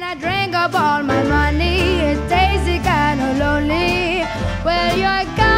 I drank up all my money. It tasted kind of lonely. Well, you're gone.